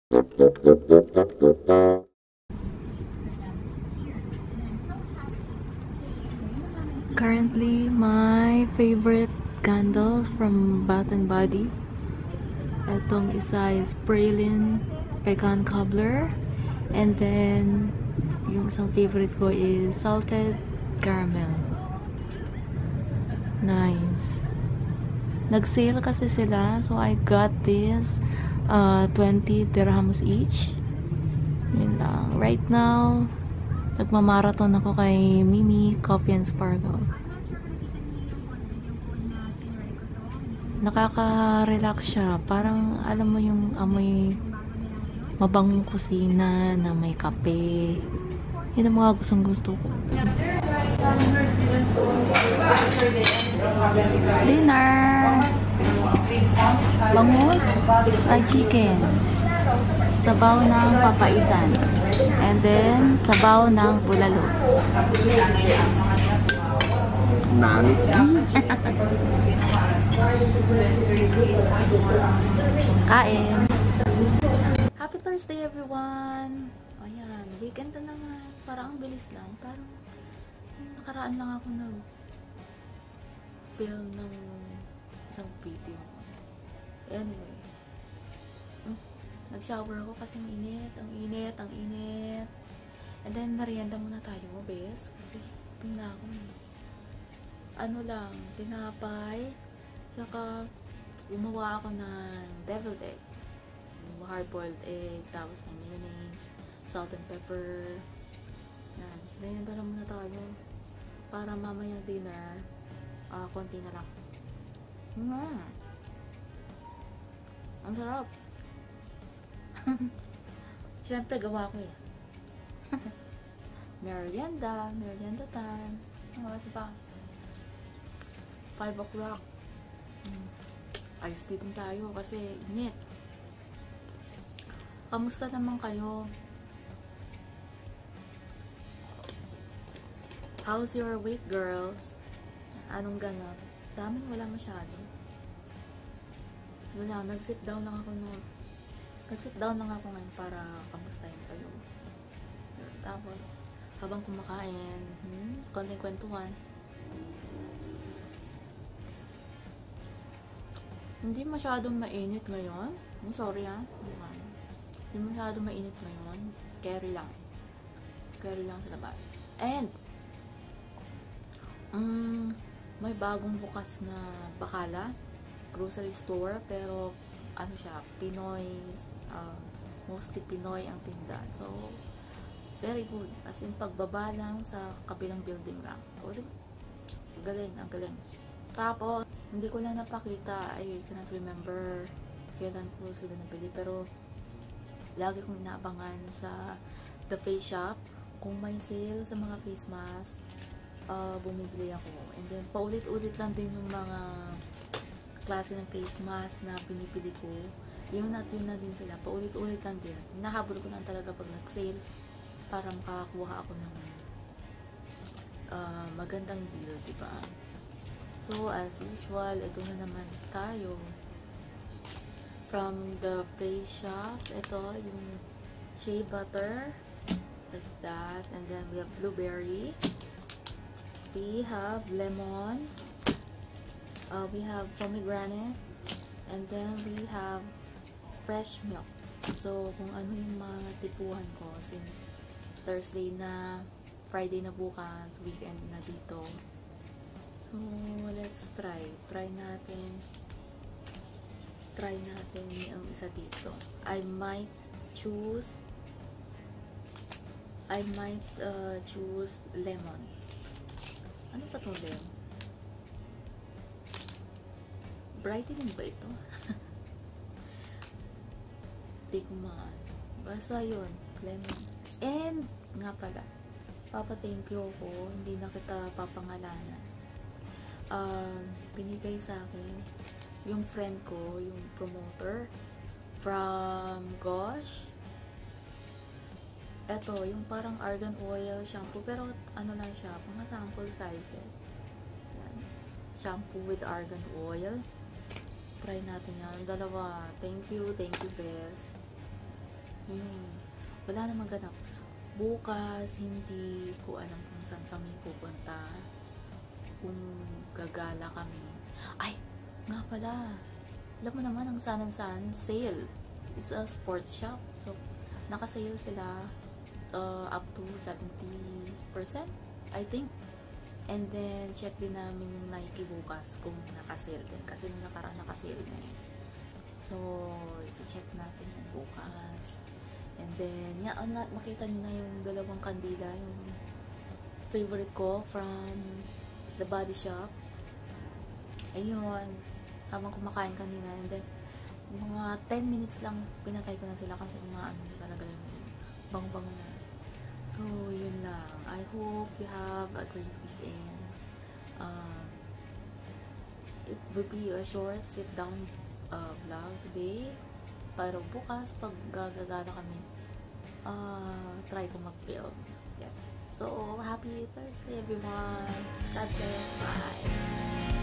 Currently, my favorite candles from Bath and Body. Itong isa is Praline Pecan Cobbler. And then, yung isang favorite ko is Salted Caramel. Nice. Nag-sale kasi sila. So, I got this 20 dirhams each. Yun lang. Right now, nagmamarathon ako kay Mimi Coffee and Sparkle. Nakaka-relax siya. Parang, alam mo yung amoy mabangong kusina na may kape. Yun ang mga gustong gusto ko. Dinner! Bangus ay chicken. Sabaw ng papaitan. And then, sabaw ng bulalo. Namit Kain! Happy Thursday, everyone! Ayan, weekend na naman. Parang ang bilis lang. Parang nakaraan lang ako nag-film ng isang video. Anyway, nag-shower ako kasi ang init. And then, merienda muna tayo, bes. Kasi, ito na ako. Ano lang, tinapay. Saka, gumawa ako ng deviled egg. Hard-boiled egg, tapos ng mayonnaise, salt and pepper. Yan. Merienda lang muna tayo. Para mamaya dinner, konti na lang. Ang sarap. Siyempre, gawa ko eh. Merienda time. Ang oras pa. 5 o'clock. Ayos din tayo kasi init. Kamusta naman kayo? How's your week, girls? Anong ganap? Sa amin wala masyado. Wala, nag-sit down lang ako ngayon para kamustahin kayo. Tapos, habang kumakain, konting kwentuhan. Hindi masyadong mainit ngayon. Sorry ha. Hindi masyadong mainit ngayon. Carry lang sa labas. And, may bagong bukas na Bakala grocery store, pero ano siya, Pinoy, mostly Pinoy ang tinda. So, very good. As in, pagbaba lang sa kabilang building lang. O, ang galing. Tapos, hindi ko lang napakita, I cannot remember kailan ko sila nabili, pero lagi kong inaabangan sa The Face Shop kung may sale sa mga face mask. Bumibili ako. And then, paulit-ulit lang din yung mga klase ng face mask na pinipili ko. Yun na din sila. Paulit-ulit lang din. Hinahabol ko lang talaga pag nag-sale para makakuha ako ng magandang deal, diba? So, as usual, ito na naman tayo. From the Face Shop, ito, yung shea butter. That's that. And then, we have blueberry. We have lemon. We have pomegranate. And then, we have fresh milk. So, kung ano yung mga tipuhan ko, since Thursday na, Friday na bukas, weekend na dito. So, let's try. Try natin ang isa dito. I might choose lemon. Ano pa to, lemon? Brightening ba ito? Hindi ko basta yun, lemon. And, nga pala, papa-thank you ko. Hindi na kita papangalanan. Binigay sa akin yung friend ko, yung promoter from Gosh. Eto, yung parang argan oil shampoo, pero ano lang siya, mga sample sizes. Yan. Shampoo with argan oil. Try natin yan. Dalawa. Thank you, best. Yun. Wala na maganap. Bukas, hindi ko alam kung saan kami pupunta. Kung gagala kami. Ay! Nga pala. Alam mo naman, ang San sale. It's a sports shop. So, naka-sale sila up to 70%, I think. And then, check din namin yung Nike bukas kung naka-sale din. Kasi nung nakaraan naka-sale na yun. So, iti-check natin yung bukas. And then, nakita nyo na yung dalawang kandila, yung favorite ko from The Body Shop. Ayun, habang kumakain kanina. And then, mga 10 minutes lang pinatay ko na sila kasi mga ano talaga yung bang-bang na. So, yun lang. I hope you have a great weekend. It will be a short sit-down vlog today. Pero bukas, pag gagagala kami, try ko mag-film. Yes. So, happy Thursday everyone. God bless. Bye.